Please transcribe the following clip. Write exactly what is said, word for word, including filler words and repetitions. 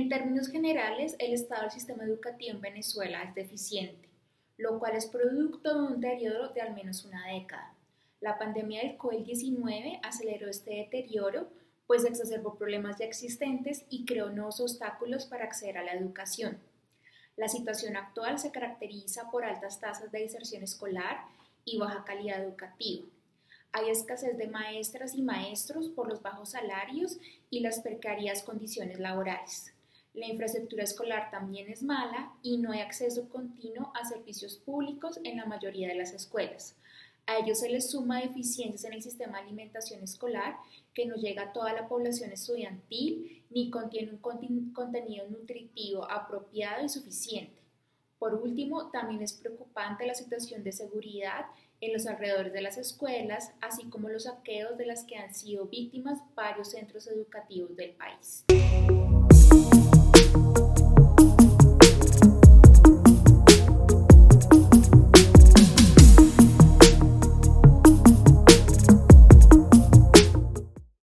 En términos generales, el estado del sistema educativo en Venezuela es deficiente, lo cual es producto de un deterioro de al menos una década. La pandemia del COVID diecinueve aceleró este deterioro, pues exacerbó problemas ya existentes y creó nuevos obstáculos para acceder a la educación. La situación actual se caracteriza por altas tasas de deserción escolar y baja calidad educativa. Hay escasez de maestras y maestros por los bajos salarios y las precarias condiciones laborales. La infraestructura escolar también es mala y no hay acceso continuo a servicios públicos en la mayoría de las escuelas. A ello se les suma deficiencias en el sistema de alimentación escolar que no llega a toda la población estudiantil ni contiene un contenido nutritivo apropiado y suficiente. Por último, también es preocupante la situación de seguridad en los alrededores de las escuelas, así como los saqueos de las que han sido víctimas varios centros educativos del país.